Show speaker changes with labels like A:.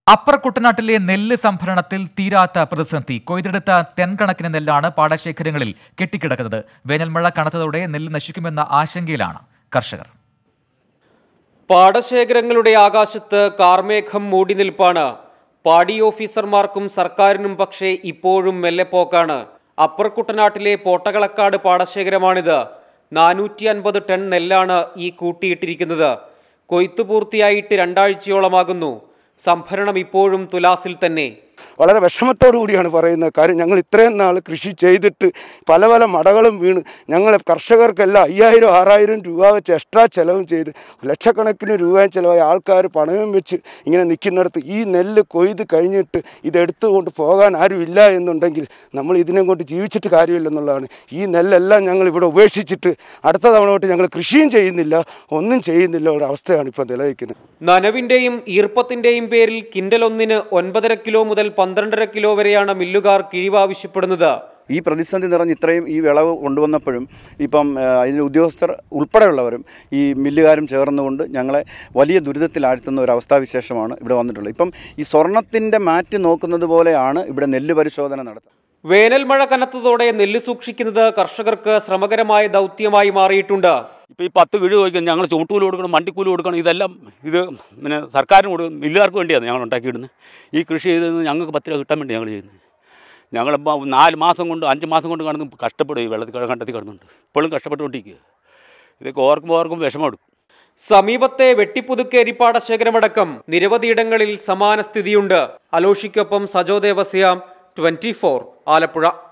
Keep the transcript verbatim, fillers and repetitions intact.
A: Upper കുട്ടനാട്ടിലെ നെല്ല് സംഭരണത്തിൽ തീരാത്ത പ്രതിസന്ധി. കൊയ്തെടുത്ത തെൻകണക്കിന് നെല്ലാണ് പാടശേഖരങ്ങളിൽ കെട്ടിക്കിടക്കുന്നത്. വേനൽമഴ കനത്തതോടെ നെല്ല് നശിക്കുമെന്ന ആശങ്കയിലാണ് കർഷകർ.
B: പാടശേഖരങ്ങളുടെ ആകാശത്ത് കാർമേഘം മൂടി നിൽപ്പാണ്. പാടി ഓഫീസർമാർക്കും സർക്കാരിനും പക്ഷേ ഇപ്പോഴും മെല്ലെപ്പോക്കാണ്. അപ്പർ കുട്ടനാട്ടിലെ പോട്ടകളക്കാട് പാടശേഖരമാണിത്. നാനൂറ്റി അൻപത് ടൺ നെല്ലാണ് ഈ കൂട്ടിയിട്ടിരിക്കുന്നത്. കൊയ്ത്തു പൂർത്തിയായിട്ട് രണ്ടാഴ്ചയോളമാകുന്നു. സംഭരണം ഇപ്പോഴും തുലാസിൽ തന്നെ.
C: വളരെ വിഷമത്തോടു കൂടിയാണ് പറയുന്നത്. കാര്യം ഞങ്ങൾ ഇത്രയും നാൾ കൃഷി ചെയ്തിട്ട് പല പല മടകളും വീണ് ഞങ്ങളെ കർഷകർക്കെല്ലാം അയ്യായിരം ആറായിരം രൂപ വെച്ച് എക്സ്ട്രാ ചിലവും ചെയ്ത് ലക്ഷക്കണക്കിന് രൂപയും ചിലവായി ആൾക്കാർ പണവും വെച്ച് ഇങ്ങനെ നിൽക്കുന്നിടത്ത് ഈ നെല്ല് കൊയ്ത് കഴിഞ്ഞിട്ട് ഇതെടുത്തുകൊണ്ട് പോകാൻ ആരും ഇല്ല എന്നുണ്ടെങ്കിൽ നമ്മൾ ഇതിനെ കൊണ്ട് ജീവിച്ചിട്ട് കാര്യമില്ലെന്നുള്ളതാണ്. ഈ നെല്ലെല്ലാം ഞങ്ങൾ ഇവിടെ ഉപേക്ഷിച്ചിട്ട് അടുത്ത തവണ തൊട്ട് ഞങ്ങൾ കൃഷിയും ചെയ്യുന്നില്ല, ഒന്നും ചെയ്യുന്നില്ല ഒരു അവസ്ഥയാണ് ഇപ്പോൾ നിലനിൽക്കുന്നത്.
B: നനവിന്റെയും ഈർപ്പത്തിന്റെയും പേരിൽ കിൻഡൽ ഒന്നിന് ഒൻപതര കിലോ മുതൽ പന്ത്രണ്ടര കിലോ വരെയാണ് മില്ലുകാർ കിഴിവ് ആവശ്യപ്പെടുന്നത്.
D: ഈ പ്രതിസന്ധി നിറഞ്ഞ് ഇത്രയും ഈ വിളവ് കൊണ്ടുവന്നപ്പോഴും ഇപ്പം അതിൽ ഉദ്യോഗസ്ഥർ ഉൾപ്പെടെയുള്ളവരും ഈ മില്ലുകാരും ചേർന്നുകൊണ്ട് ഞങ്ങളെ വലിയ ദുരിതത്തിലാഴ്ത്തുന്ന ഒരു അവസ്ഥാവിശേഷമാണ് ഇവിടെ വന്നിട്ടുള്ളത്. ഇപ്പം ഈ സ്വർണത്തിൻ്റെ മാറ്റ് നോക്കുന്നത് പോലെയാണ് ഇവിടെ നെല്ല് പരിശോധന നടത്തുന്നത്.
B: വേനൽമഴ കനത്തതോടെ നെല്ല് സൂക്ഷിക്കുന്നത് കർഷകർക്ക് ശ്രമകരമായ ദൗത്യമായി മാറിയിട്ടുണ്ട്.
E: ഇപ്പോൾ ഈ പത്ത് കിഴി ചോദിക്കുന്നത് ഞങ്ങൾ ചുമട്ടുകൂലി കൊടുക്കണം, വണ്ടിക്കൂലി കൊടുക്കണം. ഇതെല്ലാം ഇത് പിന്നെ സർക്കാരിന് കൊടുക്കും, മില്ലുകാർക്ക് വേണ്ടിയാണ് ഞങ്ങൾ ഉണ്ടാക്കിയിടുന്നത്. ഈ കൃഷി ചെയ്ത് ഞങ്ങൾക്ക് പത്ത് രൂപ കിട്ടാൻ വേണ്ടി ഞങ്ങൾ ചെയ്യുന്നത്. ഞങ്ങളിപ്പോൾ നാല് മാസം കൊണ്ട് അഞ്ച് മാസം കൊണ്ട് കിടന്ന് കഷ്ടപ്പെടും. ഈ വെള്ളത്തിൽ കണ്ടെത്തി കിടന്നുണ്ട് ഇപ്പോഴും കഷ്ടപ്പെട്ടുകൊണ്ടിരിക്കുക. ഇതൊക്കെ ഓർക്കുമ്പോൾ ഓർക്കും വിഷമമെടുക്കും.
B: സമീപത്തെ വെട്ടിപ്പുതുക്കേരി പാടശേഖരമടക്കം നിരവധിയിടങ്ങളിൽ സമാന സ്ഥിതിയുണ്ട്. അലോഷിക്കൊപ്പം സജോ ദേവസ്യ, ട്വന്റി ഫോർ, ആലപ്പുഴ.